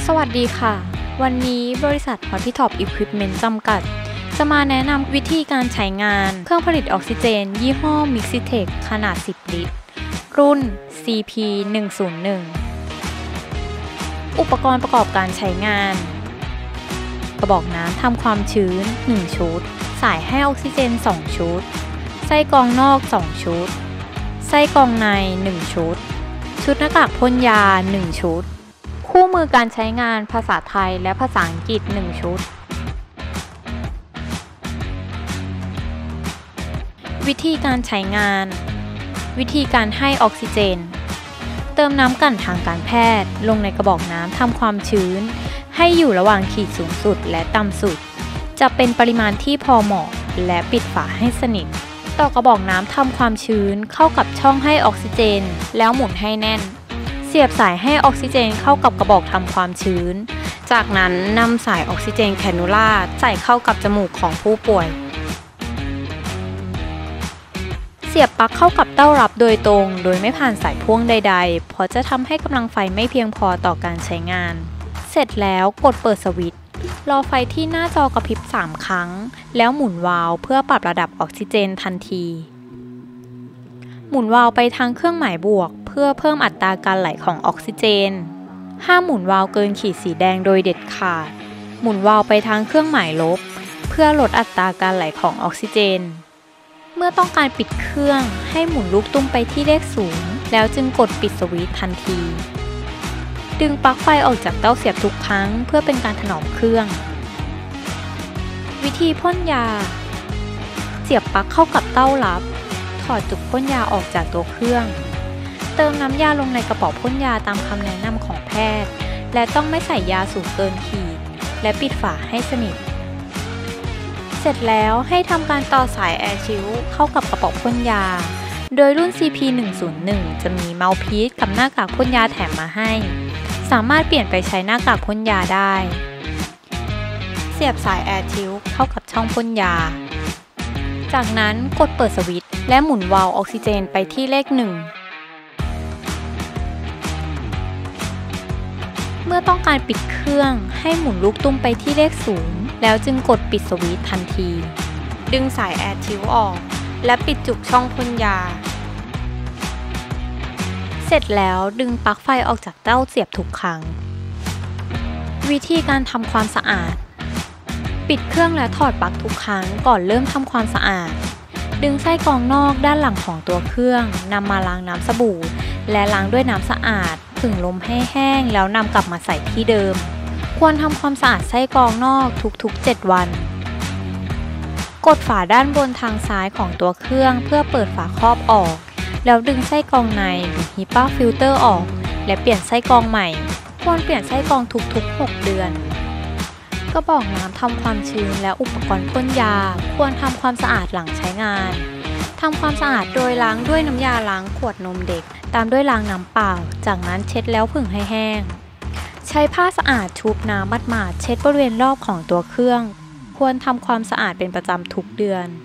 สวัสดีค่ะวันนี้บริษัท Hospital Equipment จำกัดจะมาแนะนำวิธีการใช้งานเครื่องผลิตออกซิเจนยี่ห้อ Mixitec ขนาด 10 ลิตร รุ่น CP101 อุปกรณ์ประกอบการใช้งานกระบอกน้ำทำความชื้น 1 ชุดสายให้ออกซิเจน 2 ชุดไส้กรองนอก 2 ชุดไส้กรองใน 1 ชุดชุดหน้ากากพ่นยา 1 ชุดคู่มือการใช้งานภาษาไทยและภาษาอังกฤษ 1 ชุดวิธีการใช้งานวิธีการให้ออกซิเจนเติมน้ำกลั่นทางการแพทย์ลงในกระบอกน้ำทำความชื้นให้อยู่ระหว่างขีดสูงสุดและต่ำสุดจะเป็นปริมาณที่พอเหมาะและปิดฝาให้สนิทต่อกระบอกน้ำทำความชื้นเข้ากับช่องให้ออกซิเจนแล้วหมุนให้แน่นเสียบสายให้ออกซิเจนเข้ากับกระบอกทำความชื้นจากนั้นนำสายออกซิเจนแคนูล่าใส่เข้ากับจมูกของผู้ป่วยเสียบปลั๊กเข้ากับเต้ารับโดยตรงโดยไม่ผ่านสายพ่วงใดๆเพราะจะทำให้กำลังไฟไม่เพียงพอต่อการใช้งานเสร็จแล้วกดเปิดสวิตช์รอไฟที่หน้าจอกระพริบ3 ครั้งแล้วหมุนวาล์วเพื่อปรับระดับออกซิเจนทันทีหมุนวาล์วไปทางเครื่องหมายบวกเพื่อเพิ่มอัตราการไหลของออกซิเจนห้ามหมุนวาล์วเกินขีดสีแดงโดยเด็ดขาดหมุนวาล์วไปทางเครื่องหมายลบเพื่อลดอัตราการไหลของออกซิเจนเมื่อต้องการปิดเครื่องให้หมุนลูกตุ้มไปที่เลข0แล้วจึงกดปิดสวิตช์ทันทีดึงปลั๊กไฟออกจากเต้าเสียบทุกครั้งเพื่อเป็นการถนอมเครื่องวิธีพ่นยาเสียบปลั๊กเข้ากับเต้ารับถอดจุกพ่นยาออกจากตัวเครื่องเติมน้ำยาลงในกระป๋องพ่นยาตามคำแนะนำของแพทย์และต้องไม่ใส่ยาสูงเกินขีดและปิดฝาให้สนิทเสร็จแล้วให้ทำการต่อสายแอร์ชิลเข้ากับกระป๋องพ่นยาโดยรุ่น CP101 จะมีเมาส์พีซกับหน้ากากพ่นยาแถมมาให้สามารถเปลี่ยนไปใช้หน้ากากพ่นยาได้เสียบสายแอร์ชิลเข้ากับช่องพ่นยาจากนั้นกดเปิดสวิตช์และหมุนวาล์วออกซิเจนไปที่เลข1เมื่อต้องการปิดเครื่องให้หมุนลูกตุ้มไปที่เลข0แล้วจึงกดปิดสวิตช์ทันทีดึงสายแอร์ชิลออกและปิดจุกช่องพ่นยาเสร็จแล้วดึงปลั๊กไฟออกจากเต้าเสียบทุกครั้งวิธีการทำความสะอาดปิดเครื่องและถอดปลั๊กทุกครั้งก่อนเริ่มทำความสะอาดดึงไส้กรองนอกด้านหลังของตัวเครื่องนำมาล้างน้ำสบู่และล้างด้วยน้ำสะอาดผึ่งลมให้แห้งแล้วนำกลับมาใส่ที่เดิมควรทำความสะอาดไส้กรองนอกทุกๆ7 วันกดฝาด้านบนทางซ้ายของตัวเครื่องเพื่อเปิดฝาครอบออกแล้วดึงไส้กรองในหรือ HEPA filter ออกและเปลี่ยนไส้กรองใหม่ควรเปลี่ยนไส้กรองทุกๆ6 เดือนกระบอกน้ำทำความชื้นและอุปกรณ์พ่นยาควรทำความสะอาดหลังใช้งานทำความสะอาดโดยล้างด้วยน้ำยาล้างขวดนมเด็กตามด้วยล้างน้ำเปล่าจากนั้นเช็ดแล้วผึ่งให้แห้งใช้ผ้าสะอาดชุบน้ำหมาดๆเช็ดบริเวณรอบของตัวเครื่องควรทำความสะอาดเป็นประจำทุกเดือน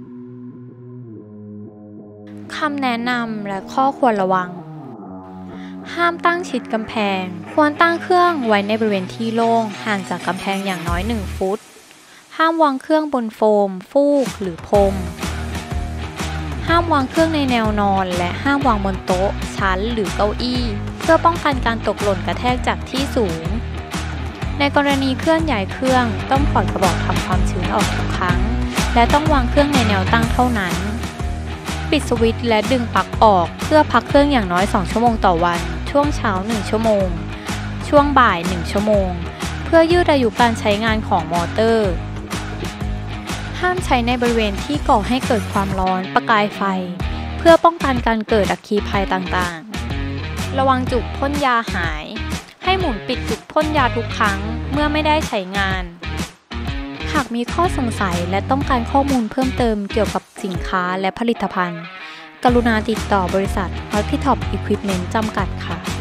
คำแนะนำและข้อควรระวังห้ามตั้งชิดกำแพงควรตั้งเครื่องไว้ในบริเวณที่โล่งห่างจากกำแพงอย่างน้อย1 ฟุตห้ามวางเครื่องบนโฟมฟูกหรือพรมห้ามวางเครื่องในแนวนอนและห้ามวางบนโต๊ะชั้นหรือเก้าอี้เพื่อป้องกันการตกหล่นกระแทกจากที่สูงในกรณีเคลื่อนย้ายเครื่องต้องถอดกระบอกทำความชื้นออกทุกครั้งและต้องวางเครื่องในแนวตั้งเท่านั้นปิดสวิตช์และดึงปลั๊กออกเพื่อพักเครื่องอย่างน้อย2 ชั่วโมงต่อวันช่วงเช้า1 ชั่วโมงช่วงบ่าย1 ชั่วโมงเพื่อยืดอายุการใช้งานของมอเตอร์ห้ามใช้ในบริเวณที่ก่อให้เกิดความร้อนประกายไฟเพื่อป้องกันการเกิดอัคคีภัยต่างๆระวังจุกพ่นยาหายให้หมุนปิดจุกพ่นยาทุกครั้งเมื่อไม่ได้ใช้งานหากมีข้อสงสัยและต้องการข้อมูลเพิ่มเติมเกี่ยวกับสินค้าและผลิตภัณฑ์กรุณาติดต่อบริษัท Hospital Equipment จำกัดค่ะ